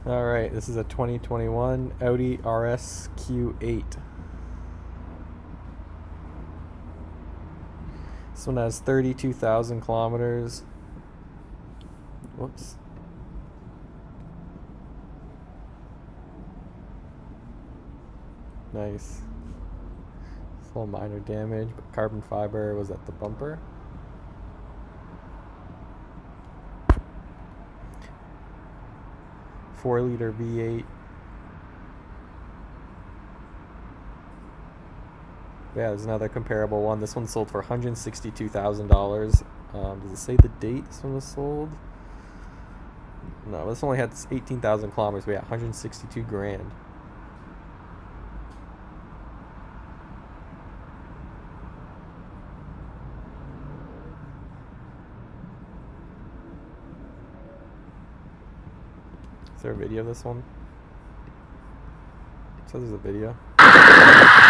Alright, this is a 2021 Audi RS Q8. This one has 32,000 kilometers. Whoops. Nice. It's a little minor damage, but carbon fiber was at the bumper. Four-liter V8. Yeah, there's another comparable one. This one sold for $162,000. Does it say the date this one was sold? No, this only had 18,000 kilometers. But yeah, 162 grand. Is there a video of this one? It says there's a video.